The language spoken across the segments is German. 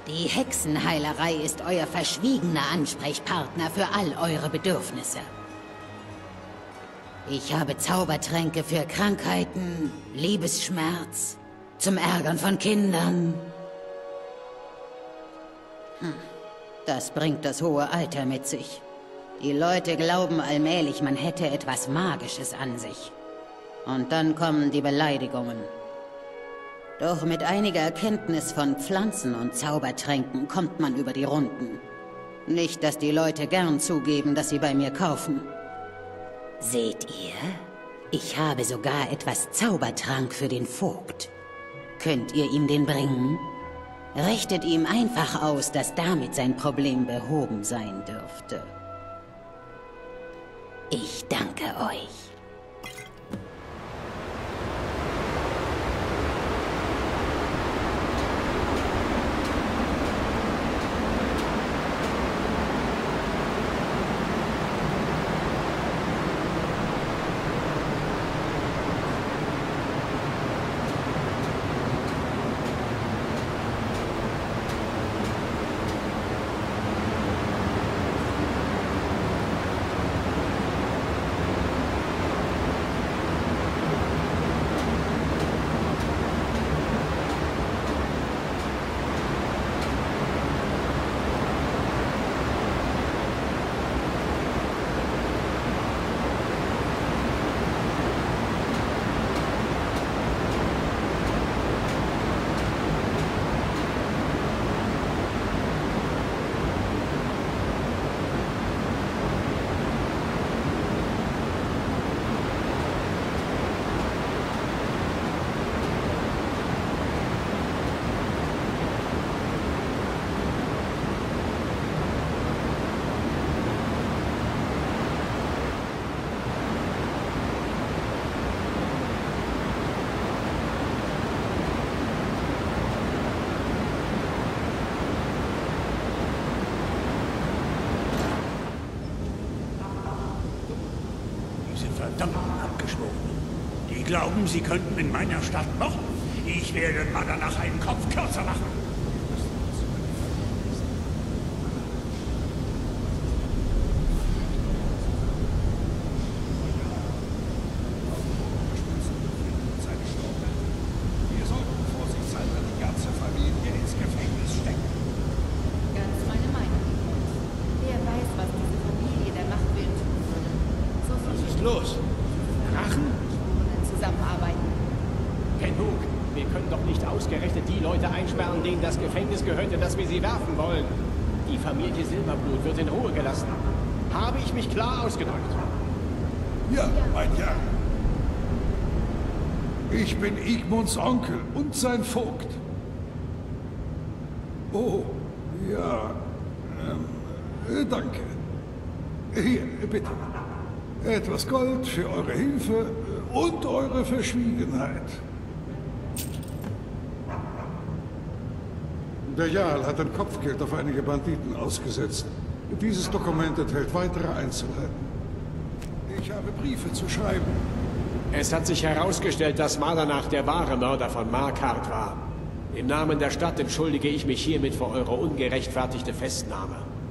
Die Hexenheilerei ist euer verschwiegener Ansprechpartner für all eure Bedürfnisse. Ich habe Zaubertränke für Krankheiten, Liebesschmerz, zum Ärgern von Kindern. Das bringt das hohe Alter mit sich. Die Leute glauben allmählich, man hätte etwas Magisches an sich. Und dann kommen die Beleidigungen. Doch mit einiger Erkenntnis von Pflanzen und Zaubertränken kommt man über die Runden. Nicht, dass die Leute gern zugeben, dass sie bei mir kaufen. Seht ihr? Ich habe sogar etwas Zaubertrank für den Vogt. Könnt ihr ihm den bringen? Richtet ihm einfach aus, dass damit sein Problem behoben sein dürfte. Ich danke euch. Verdammten Abgeschworenen. Die glauben, sie könnten in meiner Stadt morden. Ich werde mal danach einen Kopf kürzer machen. Wir sollten vorsichtshalber die ganze Familie ins Gefängnis stecken. Ganz meine Meinung. Wer weiß, was diese Familie der Machtwillen tun würde. So Was ist los? Drachen? Zusammenarbeiten. Kenhook, wir können doch nicht ausgerechnet die Leute einsperren, denen das Gefängnis gehörte, dass wir sie werfen wollen. Die Familie Silberblut wird in Ruhe gelassen. Habe ich mich klar ausgedrückt? Ja, mein Herr. Ich bin Igmunds Onkel und sein Vogt. Oh, ja. Danke. Hier, bitte. Etwas Gold für eure Hilfe und eure Verschwiegenheit. Der Jarl hat ein Kopfgeld auf einige Banditen ausgesetzt. Dieses Dokument enthält weitere Einzelheiten. Ich habe Briefe zu schreiben. Es hat sich herausgestellt, dass Madanach der wahre Mörder von Markarth war. Im Namen der Stadt entschuldige ich mich hiermit für eure ungerechtfertigte Festnahme.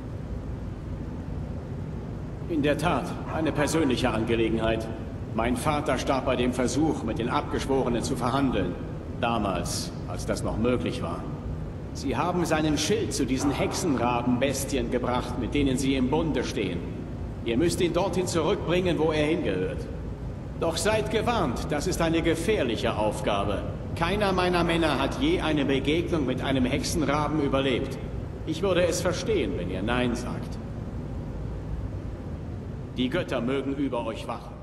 In der Tat, eine persönliche Angelegenheit. Mein Vater starb bei dem Versuch, mit den Abgeschworenen zu verhandeln. Damals, als das noch möglich war. Sie haben seinen Schild zu diesen Hexenrabenbestien gebracht, mit denen sie im Bunde stehen. Ihr müsst ihn dorthin zurückbringen, wo er hingehört. Doch seid gewarnt, das ist eine gefährliche Aufgabe. Keiner meiner Männer hat je eine Begegnung mit einem Hexenraben überlebt. Ich würde es verstehen, wenn ihr Nein sagt. Die Götter mögen über euch wachen.